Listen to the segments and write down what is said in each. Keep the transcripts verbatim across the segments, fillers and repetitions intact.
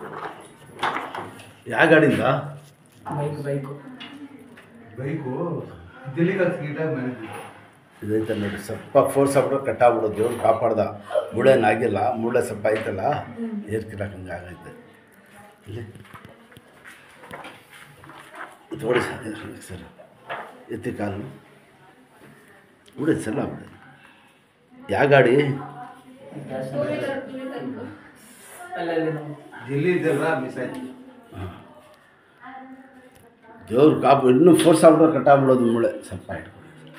ಯಾವ ಗಾಡಿಯಿಂದ? Bike bike bike ಇದೈತೆ ಇದೈತೆ ನೋಡಿ, ಸ್ವಲ್ಪ ಫೋರ್ಸ್ ಆಗ್ಬಿಟ್ರೆ ಕಟ್ಟಾಗ್ಬಿಡೋದು. ದೇವ್ರು ಕಾಪಾಡ್ದ, ಮೂಳೆನಾಗಿಲ್ಲ, ಮೂಳೆ ಸ್ವಲ್ಪ ಐತಲ್ಲ, ಏರ್ಕಿರಾಕಂಗೆ ಆಗೈತೆ. ಇಲ್ಲಿ ತೋಡಿ ಸರ್, ಎತ್ತಿ ಕಾಲು ಬಿಡೋದು ಸಲ್ಲ ಬಿಡಿ. ಯಾವ ಗಾಡಿ? ಜಿಲ್ಲಿ ಇದೆಲ್ಲ ಮಿಸ್ ಆಯ್ತು. ಹಾಂ, ದೇವ್ರು ಕಾಪು ಇನ್ನೂ ಫೋರ್ಸ್ ಆಗ್ಬಿಟ್ರೆ ಕಟ್ಟಾಗ್ಬಿಡೋದು, ಮೂಳೆ ಸ್ವಲ್ಪ ಇಟ್ಕೊಂಡು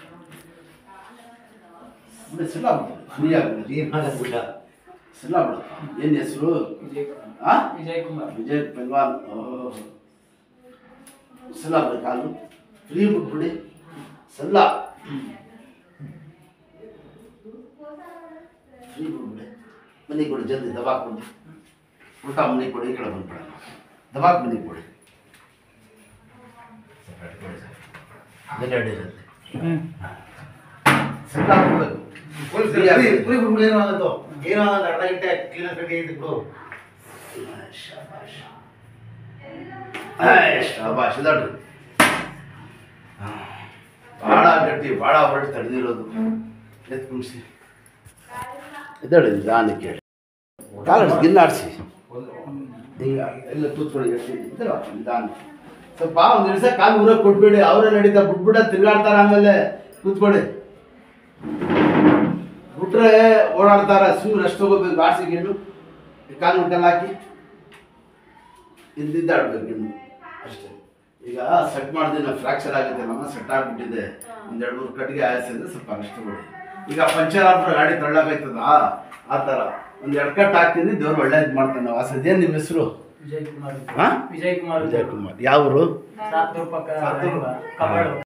ಸಲ್ಲ ಫ್ರೀ ಆಗ್ಬಿಡೋದು. ಏನು ಆಗಲ್ಲ, ಸಲ್ಲ ಬಿಡೋದು. ಏನು ಹೆಸರು? ಹಾಂ, ವಿಜಯ್ ಕುಮಾರ್. ವಿಜಯ್ ಪೆಲ್ವಾನ್. ಸಲ್ಲ ಬಿಡಿ, ಕಾಲು ಫ್ರೀ ಬಿಟ್ಬಿಡಿ. ಸಲ್ಲ ಫ್ರೀ ಬಿಟ್ಬಿಡಿ. ಮನೆಗೆ ಕೊಡಿ, ಜಲ್ದಿ ದಬಾಕ್ ಕೊಡಿ. ಊಟ ಮನೆಗೆ ಕೊಡಿ, ಈ ಕಡೆ ಬಂದ್ಬಿಡ. ದಬಾಕ್ ಮನೆಗೆ ಕೊಡಿ. ಗಡ್ಡೆ ಇರುತ್ತೆ. ಸಲ್ಲ ಬಿಡ್ಬೇಕು. ಏನಾಗತ್ತೋ ಏನೋ ಅರ್ಧ ಗಂಟೆ ಕ್ಲೀನಾಗಿ ರೆಡಿ ಆಯ್ತು ಬಿಡು. ಶಾಬಾಷ್ ಶಾಬಾಷ್ ಇದಾಡ್ರಿ. ಭಾಳ ಗಟ್ಟಿ, ಭಾಳ ಹೊರಟು ತಡೆದಿರೋದು. ಎತ್ತು ಕುಣಿಸಿ ಇದ್ದಾಳೆ ನಿಧಾನ ಕೇಳಿ. ಕಾಲಾಡಿಸಿ, ಗಿನ್ನಾಡಿಸಿ, ಹಿಂಗ ಎಲ್ಲ ತೂತ್ಕೊಳ್ಳಿ. ಗಟ್ಟಿ ಇದ್ದಲ್ಲ ನಿಧಾನ. ಸ್ವಲ್ಪ ಒಂದು ದಿವಸ ಕಾಲು ಊರಕ್ಕೆ ಕೊಟ್ಬೇಡಿ. ಅವರೇ ನಡೀತಾ ಬಿಟ್ಬಿಡ ತಿರುಗಾಡ್ತಾರ. ಆಮೇಲೆ ಕೂತ್ಕೊಳ್ಳಿ. ಬಿಟ್ರೆ ಓಡಾಡ್ತಾರ. ಸುಮ್ಮನೆ ಅಷ್ಟು ಹೋಗ್ಬೇಕು. ಆಡ್ಸಿ ಗಿಣ್ಣು ಕಾಲು ಮುಟ್ಟಲ್ಲ ಹಾಕಿ ಇದ್ದಿದ್ದಾಡ್ಬೇಕು ಇನ್ನು ಅಷ್ಟೇ. ಈಗ ಸೆಟ್ ಮಾಡಿದ್ರೆ ಫ್ರ್ಯಾಕ್ಚರ್ ಆಗುತ್ತೆ, ನಮ್ಮ ಸೆಟ್ ಆಗಿಬಿಟ್ಟಿದೆ. ಒಂದೆರಡು ಮೂರು ಕಟ್ಟಿಗೆ ಆಯಿಸಿದ್ರೆ ಸ್ವಲ್ಪ ಅಷ್ಟು ಬಿಡಿ. ಈಗ ಪಂಚರ್ ಆಗ್ಬಿಟ್ರೆ ಗಾಡಿ ತಳ್ಳಾಗೈತದ, ಆ ಥರ ಒಂದು ಎರಡು ಕಟ್ಟು ಹಾಕ್ತೀನಿ. ದೇವ್ರು ಒಳ್ಳೇದು ಮಾಡ್ತಾನೆ. ವಾಸದ ಏನು ನಿಮ್ಮ ಹೆಸರು? ವಿಜಯ್ ಕುಮಾರ್. ಹಾಂ, ವಿಜಯ್ ಕುಮಾರ್. ವಿಜಯ್ ಕುಮಾರ್. ಯಾವ ಊರು? ಸಾತ್ತೂರು ಪಕ್ಕ. ಸಾತ್ತೂರು. ಕಬಾಳು.